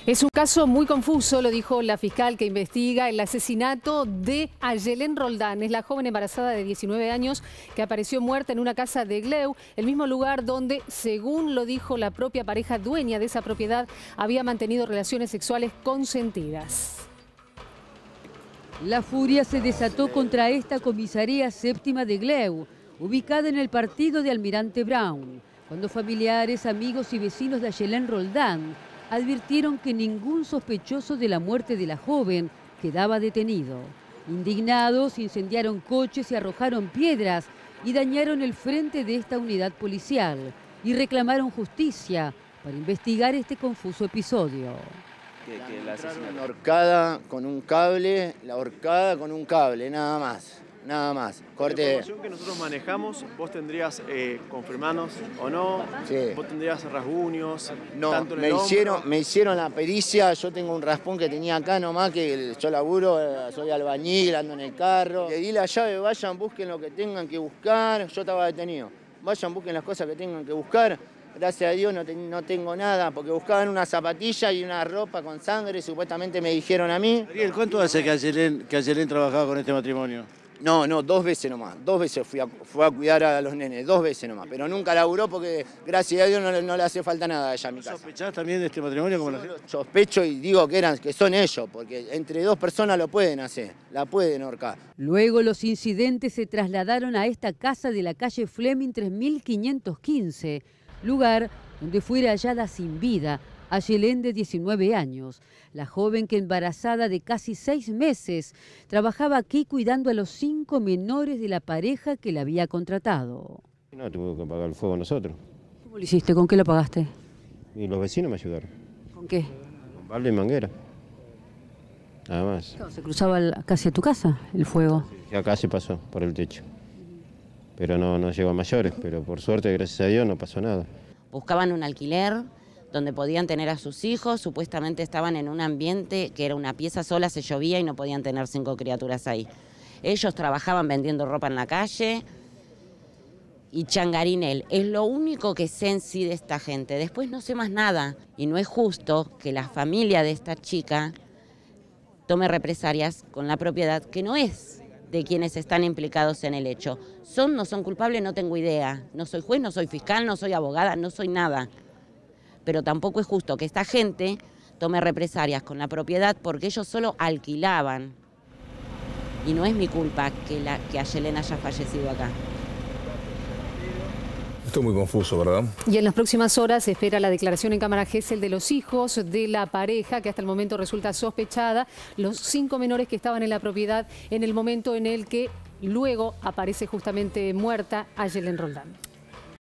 Es un caso muy confuso, lo dijo la fiscal que investiga el asesinato de Ayelén Roldán. Es la joven embarazada de 19 años que apareció muerta en una casa de Gleu, el mismo lugar donde, según lo dijo la propia pareja dueña de esa propiedad, había mantenido relaciones sexuales consentidas. La furia se desató contra esta comisaría séptima de Gleu, ubicada en el partido de Almirante Brown, cuando familiares, amigos y vecinos de Ayelén Roldán advirtieron que ningún sospechoso de la muerte de la joven quedaba detenido. Indignados, incendiaron coches y arrojaron piedras y dañaron el frente de esta unidad policial y reclamaron justicia para investigar este confuso episodio. La horcada con un cable, nada más. Nada más. Corte. La información que nosotros manejamos, vos tendrías confirmanos o no, sí. Vos tendrías rasguños, no, tanto en el hombro. Me hicieron la pericia, yo tengo un raspón que tenía acá nomás, que yo laburo, soy albañil, ando en el carro. Le di la llave, vayan, busquen lo que tengan que buscar, yo estaba detenido. Vayan, busquen las cosas que tengan que buscar. Gracias a Dios no tengo nada, porque buscaban una zapatilla y una ropa con sangre, supuestamente me dijeron a mí. Ariel, ¿cuánto hace que Ayelén trabajaba con este matrimonio? No, 2 veces nomás, 2 veces fue a cuidar a los nenes, 2 veces nomás, pero nunca laburó porque gracias a Dios no le hace falta nada a ella a mi casa. ¿Sospechás también de este matrimonio? Como Sospecho y digo que son ellos, porque entre 2 personas lo pueden hacer, la pueden ahorcar. Luego los incidentes se trasladaron a esta casa de la calle Fleming 3515, lugar donde fue hallada sin vida Ayelén, de 19 años, la joven que embarazada de casi 6 meses trabajaba aquí cuidando a los 5 menores de la pareja que la había contratado. No, tuve que apagar el fuego nosotros. ¿Cómo lo hiciste? ¿Con qué lo apagaste? Y los vecinos me ayudaron. ¿Con qué? Con balde y manguera. Nada más. ¿Se cruzaba casi a tu casa el fuego? Y acá se pasó por el techo. Pero no llegó a mayores, pero por suerte, gracias a Dios, no pasó nada. Buscaban un alquiler donde podían tener a sus hijos, supuestamente estaban en un ambiente que era una pieza sola, se llovía y no podían tener 5 criaturas ahí. Ellos trabajaban vendiendo ropa en la calle y changarinel. Es lo único que sé en sí de esta gente. Después no sé más nada y no es justo que la familia de esta chica tome represalias con la propiedad que no es de quienes están implicados en el hecho. ¿Son o no son culpables? No tengo idea. No soy juez, no soy fiscal, no soy abogada, no soy nada. Pero tampoco es justo que esta gente tome represalias con la propiedad porque ellos solo alquilaban. Y no es mi culpa que Ayelén haya fallecido acá. Esto es muy confuso, ¿verdad? Y en las próximas horas se espera la declaración en cámara Gesell de los hijos de la pareja, que hasta el momento resulta sospechada, los 5 menores que estaban en la propiedad en el momento en el que luego aparece justamente muerta Ayelén Roldán.